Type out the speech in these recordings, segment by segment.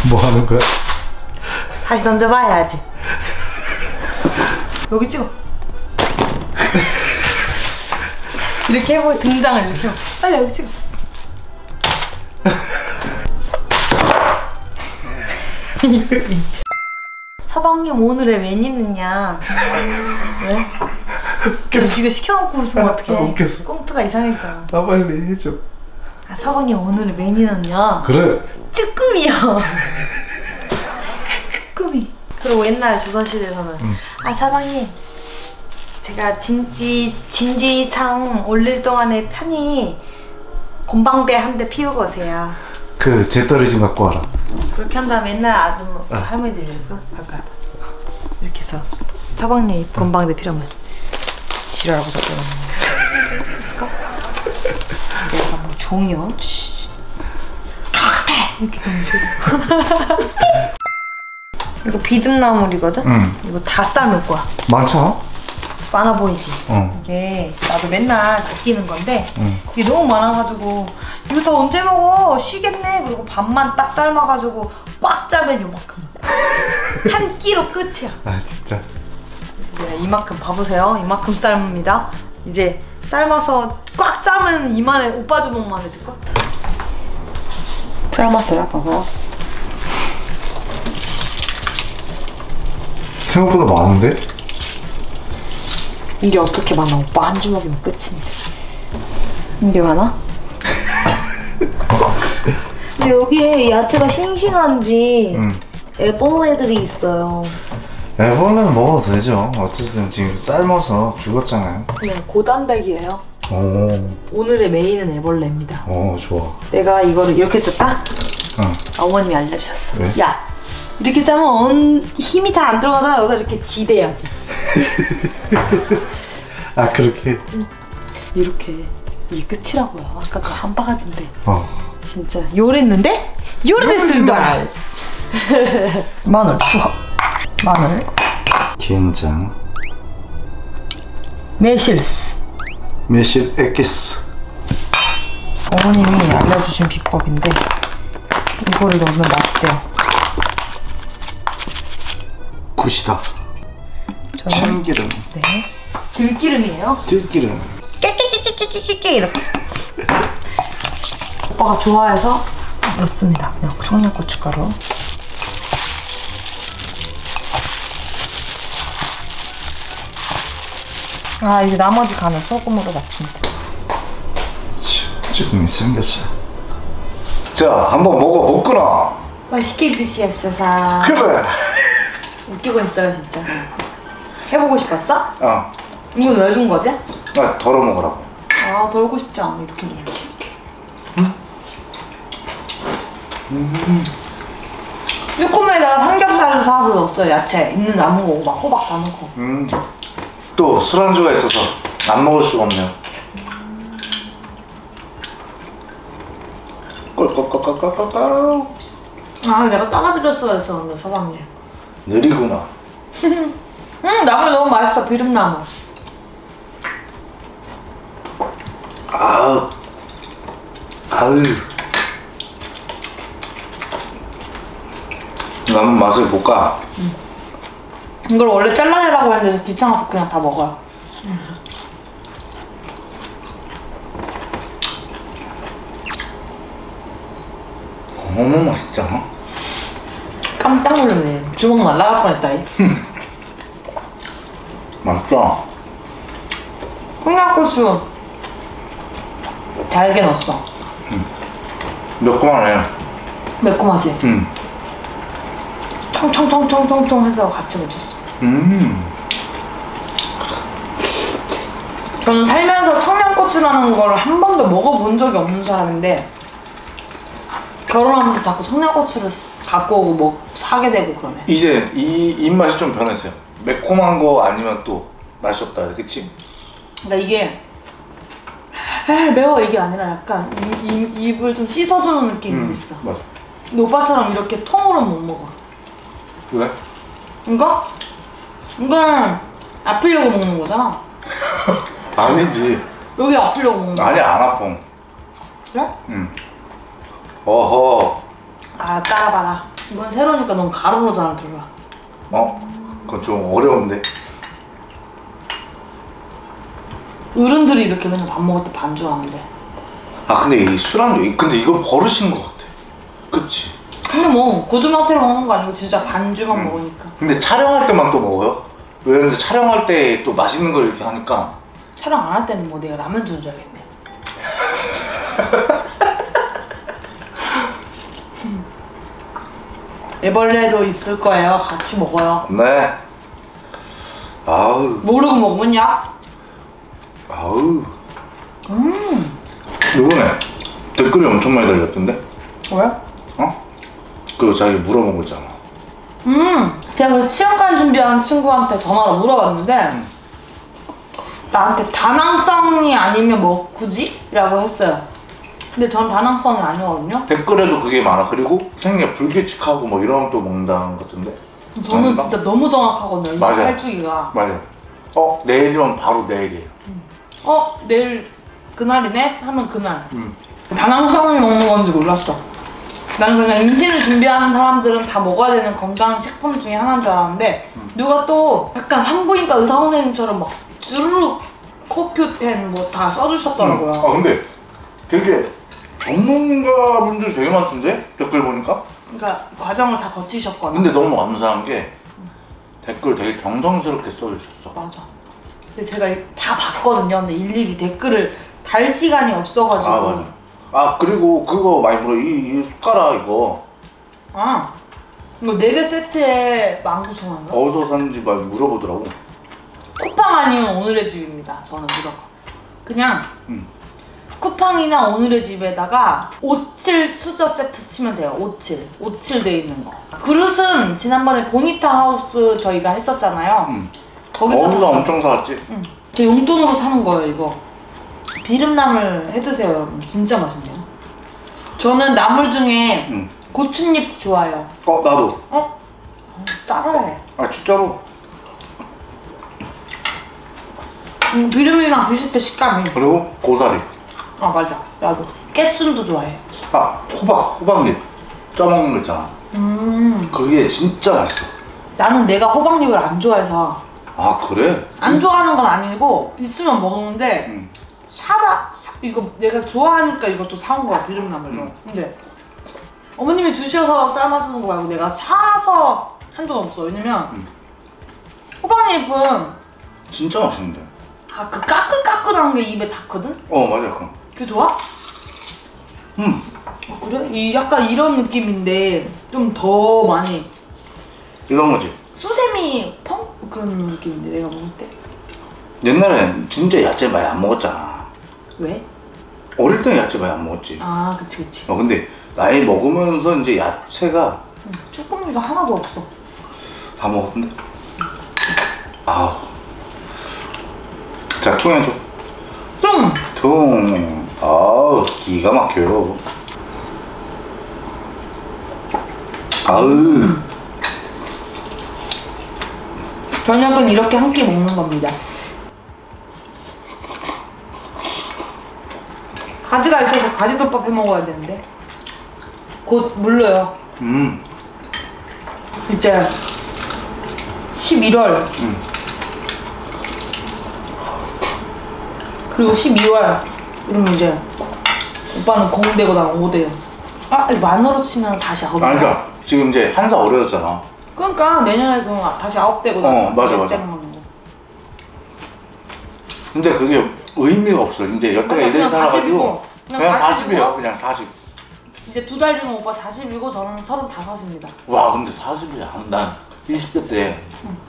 뭐 하는 거야? 다시 던져봐야지. 여기 찍어. 이렇게 해보 등장을 이렇게 해보. 빨리 여기 찍어. 서방님 오늘의 메뉴는요? 왜? 웃겼어. 이거 시켜놓고 웃으면 어떡해. 웃겼어. 꽁트가 이상했어. 나 빨리 해줘. 아, 서방님 오늘의 메뉴는요? 그래. 쭈꾸미요. 쭈꾸미. 그리고 옛날 조선시대에서는 아, 서방님 제가 진지상 올릴 동안에 편히 곰방대 한 대 피우고 오세요. 그 재떨어진 갖고 와라. 그렇게 한 다음에 옛날 아줌마 할머니들이 이렇게 할까요? 이렇게 해서 서방님 곰방대 필요하면 지랄하고 자꾸 했을까? 내가 뭐 종이요? 이렇게 하면서 이거 비듬나물이거든? 이거 다 삶을 거야. 많죠? 많아 보이지? 이게 나도 맨날 느끼는 건데 이게 너무 많아가지고 이거 다 언제 먹어? 쉬겠네? 그리고 밥만 딱 삶아가지고 꽉 짜면 요만큼 한 끼로 끝이야. 아 진짜? 네, 이만큼 봐보세요. 이만큼 삶습니다. 이제 삶아서 꽉 짜면 이만해. 오빠 주먹만 해줄까? 삶았어요. 봐봐요. 생각보다 많은데? 이게 어떻게 많아? 오빠 한 주먹이면 끝인데. 이게 많아? 근데 여기에 야채가 싱싱한지 애벌레들이 있어요. 애벌레는 먹어도 되죠. 어쨌든 지금 삶아서 죽었잖아요. 네, 고단백이에요. 오. 오늘의 메인은 애벌레입니다. 오 좋아. 내가 이거를 이렇게 쪘다? 응. 어머님이 알려주셨어. 왜? 야, 이렇게 짜면 힘이 다 안 들어가서 여기다 이렇게 지대야지. 아 그렇게? 이렇게. 이게 끝이라고요. 아까 그 한 바가지인데. 진짜 요랬는데? 요랬습니다. 마늘 투하. 마늘. 된장. 매실스. 매실 에기스. 어머님이 알려주신 비법인데 이거를 넣으면 맛있대요. 굿이다. 참기름. 네. 들기름이에요. 들기름. 깨깨깨깨깨깨깨 이렇게. 오빠가 좋아해서 넣습니다. 그냥 청양고춧가루. 아, 이제 나머지 간은 소금으로 맞춥니다. 지금 삼겹살. 자, 한번 먹어보구나. 맛있게 드시옵소서. 그래. 웃기고 있어요, 진짜. 해보고 싶었어? 어. 이건 왜 준 거지? 나 덜어 먹으라고. 아, 덜고 싶지 않아. 이렇게 넣어. 쭈꾸미에다가 삼겹살을 사서 넣었어요. 야채 있는 남은 거 막 호박 다 넣고. 또 술안주가 있어서 안 먹을 수가 없네요. 꼴꼴꼴꼴꼴꼴. 아, 내가 따라드렸어야 했었는데, 서방님. 느리구나. 나물 너무 맛있어. 비름나물. 아우. 아우. 한번 맛을 볼까? 이걸 원래 잘라내라고 했는데 귀찮아서 그냥 다 먹어요. 너무 맛있잖아. 깜짝 놀랐네. 주먹 날라갈 뻔했다. 맛있어. 청양고추 잘게 넣었어. 매콤하네. 매콤하지? 청청청청청청 해서 같이 묻혔어. 저는 살면서 청양고추라는 걸 한 번도 먹어본 적이 없는 사람인데 결혼하면서 자꾸 청양고추를 갖고 오고 뭐 사게 되고 그러네. 이제 이 입맛이 좀 변했어요. 매콤한 거 아니면 또 맛이 없다, 그치? 그러니까 이게 매워 이게 아니라 약간 입을 좀 씻어주는 느낌이 있어. 맞아. 근데 오빠처럼 이렇게 통으로 못 먹어. 왜? 이거? 이건 아프려고 먹는 거잖아. 아니지. 여기 아프려고 먹는 거야. 아니, 안 아파. 그래? 어허. 아, 따라봐라. 이건 세로니까 너무 가로로 잘 들어와. 그건 좀 어려운데. 어른들이 이렇게 맨날 밥 먹을 때 반주하는데. 근데 이 술안주, 근데 이거 버릇인 것 같아. 그치? 근데 뭐 구두망태로 먹는 거 아니고 진짜 반주만 먹으니까. 근데 촬영할 때만 또 먹어요? 왜냐면 촬영할 때 또 맛있는 걸 이렇게 하니까. 촬영 안 할 때는 뭐 내가 라면 주는 줄 알겠네. 애벌레도 있을 거예요. 같이 먹어요. 네. 아우. 모르고 먹었냐? 아우. 이번에 댓글이 엄청 많이 달렸던데? 왜? 그거 자기 물어먹었잖아. 제가 그래서 시험관 준비하는 친구한테 전화로 물어봤는데 나한테 다낭성이 아니면 뭐 굳이? 라고 했어요. 근데 전 다낭성이 아니거든요. 댓글에도 그게 많아. 그리고 생애 불규칙하고 뭐 이런 또 먹는다는 것 같은데. 저는 아닌가? 진짜 너무 정확하거든요. 맞아요. 28주기가. 맞아요. 내일이면 바로 내일이에요. 내일 그날이네? 하면 그날. 다낭성이 먹는 건지 몰랐어. 나는 그냥 임신을 준비하는 사람들은 다 먹어야 되는 건강식품 중에 하나인 줄 알았는데 누가 또 약간 산부인과 의사 선생님처럼 막 주르륵 코큐텐 뭐 다 써주셨더라고요. 근데 되게 전문가분들 되게 많던데? 댓글 보니까? 그러니까 과정을 다 거치셨거나. 근데 너무 감사한 게 댓글 되게 정성스럽게 써주셨어. 맞아. 근데 제가 다 봤거든요. 근데 일일이 댓글을 달 시간이 없어가지고. 맞아. 그리고 그거 많이 물어. 이 숟가락 이거. 이거 4개 세트에 19,000원인가? 어디서 샀는지 막 물어보더라고. 쿠팡 아니면 오늘의 집입니다. 저는 무조건. 그냥 쿠팡이나 오늘의 집에다가 57 수저 세트 치면 돼요. 57 돼 있는 거. 그릇은 지난번에 보니타 하우스 저희가 했었잖아요. 거기서 엄청 사왔지? 제 용돈으로 사는 거예요 이거. 비름나물 해드세요 여러분. 진짜 맛있네요. 저는 나물 중에 고추잎 좋아해요. 나도. 따라해. 진짜로? 비름이랑 비슷해 식감이. 그리고 고사리. 맞아. 나도. 깨순도 좋아해. 호박잎 쪄먹는 거 있잖아. 그게 진짜 맛있어. 나는 내가 호박잎을 안 좋아해서. 그래? 안 좋아하는 건 아니고 있으면 먹는데 이거 내가 좋아하니까 이것도 사온 거야 비름나물로. 근데 어머님이 주셔서 삶아주는 거 말고 내가 사서 한 적 없어. 왜냐면 호박잎은 진짜 맛있는데. 그 까끌까끌한 게 입에 닿거든? 맞아. 그게 좋아? 그래? 약간 이런 느낌인데 좀 더 많이 이런 거지. 수세미 펑? 그런 느낌인데 내가 먹을 때. 옛날엔 진짜 야채 많이 안 먹었잖아. 왜? 어릴 때는 야채 많이 안 먹었지. 그치. 근데 나이 먹으면서 이제 야채가 쭈꾸미가 하나도 없어. 다 먹었는데. 자, 통해줘. 통. 기가 막혀요. 저녁은 이렇게 한 끼 먹는 겁니다. 가지가 있어서 가지덮밥 해 먹어야 되는데 곧 물러요. 이제 11월 그리고 12월 이러면 이제 오빠는 공대고 나는 오대요. 이거 만으로 치면 다시 9대. 그러니까 지금 이제 한 살 어려졌잖아. 그러니까 내년에 그럼 다시 9대고 나서 맞아. 거. 근데 그게 의미가 없어. 이제 여태가 이래 살아가지고 그냥 40이에요. 그냥 40. 이제 2달 뒤면 오빠 40이고 저는 35입니다. 와, 근데 40이 난 20대 때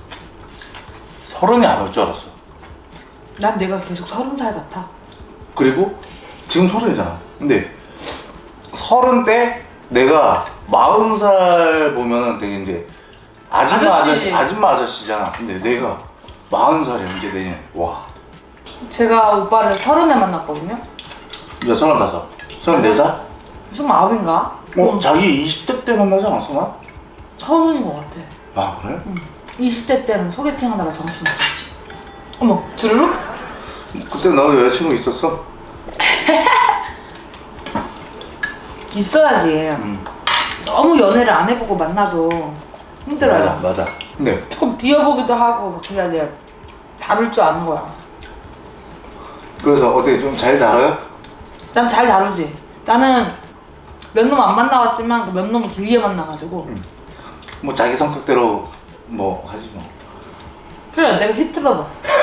30이 안 올 줄 알았어. 난 내가 계속 30살 같아. 그리고 지금 30이잖아. 근데 30 때 내가 40살 보면은 되게 이제 아줌마 아저씨잖아. 근데 내가 40살이야 이제 내년에. 와. 제가 오빠를 30에 만났거든요. 이제 35, 34살? 29인가? 자기 20대 때 만나지 않았어 나? 30인 것 같아. 그래? 20대 때는 소개팅 하느라 정신 없었지. 어머, 주르륵? 그때 나도 여자친구 있었어? 있어야지. 너무 연애를 안 해보고 만나도 힘들어요. 맞아. 네. 조금 비워보기도 하고 막 그래야 돼. 다룰 줄 아는 거야. 그래서 어떻게 좀 잘 다뤄요? 난 잘 다루지. 나는 몇 놈 안 만나봤지만 그 몇 놈을 길게 만나가지고. 뭐 자기 성격대로 뭐 하지 뭐. 그래, 내가 히틀러다.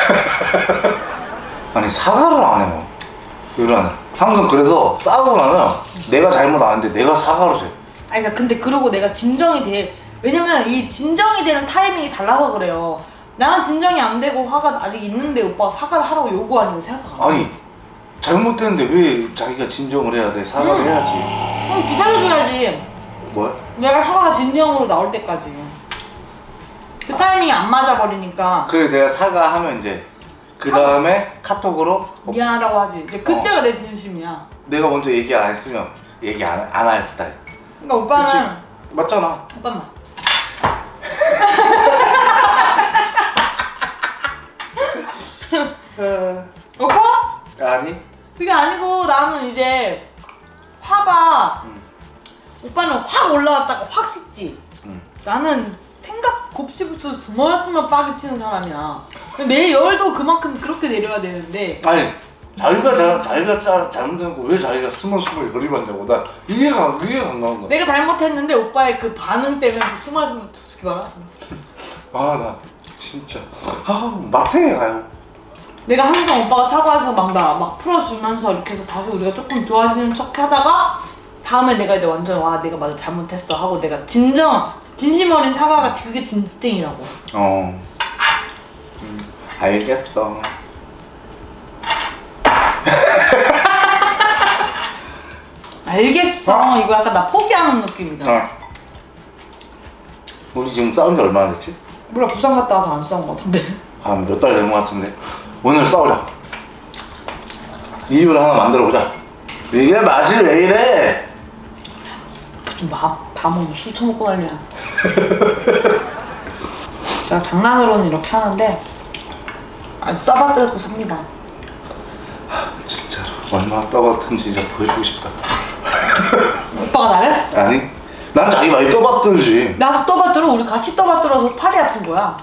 아니 사과를 안 해요. 유라는 항상 그래서 싸우고 나면 내가 잘못 아는데 내가 사과를 해. 아니 그러니까 근데 그러고 내가 진정이 돼. 왜냐면 이 진정이 되는 타이밍이 달라서 그래요. 나는 진정이 안 되고 화가 아직 있는데 오빠가 사과를 하라고 요구하냐고 생각 안 해. 아니 잘못됐는데 왜 자기가 진정을 해야 돼? 사과를 해야지. 그럼 기다려줘야지. 뭘? 내가 사과가 진정으로 나올 때까지. 그 타이밍이 안 맞아버리니까. 그래 내가 사과하면 이제 그 다음에 카톡으로 미안하다고 하지. 이제 그때가 내 진심이야. 내가 먼저 얘기 안 했으면 얘기 안 할 스타일. 그러니까 오빠는 그치? 맞잖아. 잠깐만. 오빠? 아니. 그게 아니고 나는 이제 화가 오빠는 확 올라왔다가 확 식지. 나는 생각 곱씹을수록 스멀스멀 빠게 치는 사람이야. 내 열도 그만큼 그렇게 내려야 되는데. 아니 자기가 잘못된 거 왜 자기가 스멀스멀 열이 받냐고. 나 이해가 안 가는 거야. 내가 잘못했는데 오빠의 그 반응 때문에 그 스멀스멀 툭툭 봐라. 아 나 진짜 마탱이 가요. 내가 항상 오빠가 사과해서 막 풀어주면서 이렇게 해서 다시 우리가 조금 좋아지는 척 하다가 다음에 내가 이제 완전 와 내가 맞아 잘못했어 하고 내가 진심 어린 사과가 그게 진땡이라고. 알겠어. 알겠어. 이거 약간 나 포기하는 느낌이잖아. 우리 지금 싸운 지 얼마나 됐지? 몰라, 부산 갔다 와서 안 싸운 거 같은데. 한 몇 달 된 거 같은데. 오늘 싸우자. 이유를 하나 만들어보자. 이게 맛이 왜 이래? 좀 밤은 술 처먹고 난리야. 제가 장난으로는 이렇게 하는데 아주 떠받들고 삽니다. 진짜로 얼마나 떠받든지 진짜 보여주고 싶다. 오빠가 나를? 아니 난 자기 많이 떠받든지. 나도 떠받들어. 우리 같이 떠받들어서 팔이 아픈 거야.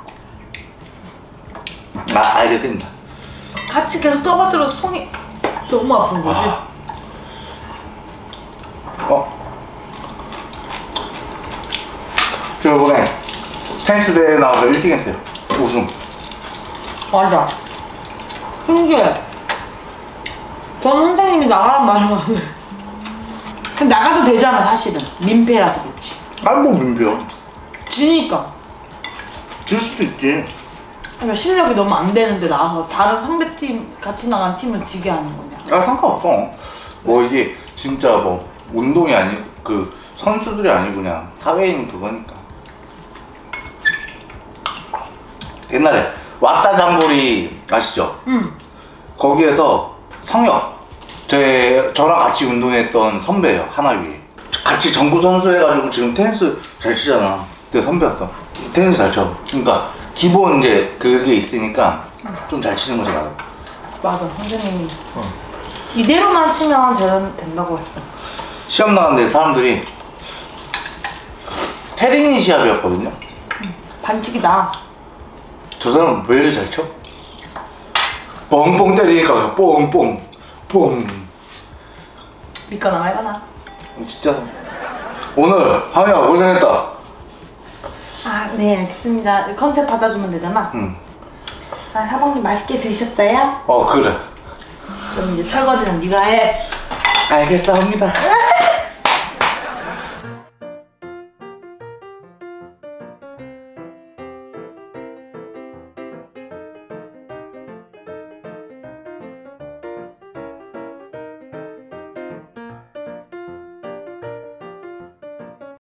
알겠습니다. 같이 계속 떠받들어서 손이 너무 아픈 거지. 저 이번에 테니스 대회 나와서 1등 했어요. 우승. 맞아. 신기해. 전 선생님이 나가란 말을 하는데 근데 나가도 되잖아 사실은. 민폐라서 그렇지. 뭐 민폐야. 지니까. 질 수도 있지. 그러니까 실력이 너무 안 되는데 나가서 다른 상대팀 같이 나간 팀을 지게 하는 거냐. 상관없어. 뭐 이게 진짜 뭐 운동이 아니고 그 선수들이 아니고 그냥 사회인 그거니까. 옛날에 왔다 장보리 아시죠? 거기에서 성혁 저랑 같이 운동했던 선배예요. 하나위에 같이 정구 선수 해가지고 지금 테니스 잘 치잖아. 내 선배였어. 테니스 잘 쳐. 그러니까 기본 이제 그게 있으니까 좀 잘 치는 거지 나도. 맞아. 선생님이 이대로만 치면 된다고 했어. 시험 나갔는데 사람들이 테린이 시합이었거든요. 반칙이다. 저 사람 왜 이렇게 잘 쳐? 뻥뻥 때리니까 뻥뻥 뻥. 믿거나 말거나. 진짜 오늘 하미야 고생했다. 아, 네 알겠습니다. 컨셉 받아주면 되잖아. 아, 사방님 맛있게 드셨어요? 그래. 그럼 이제 설거지는 네가 해. 알겠습니다.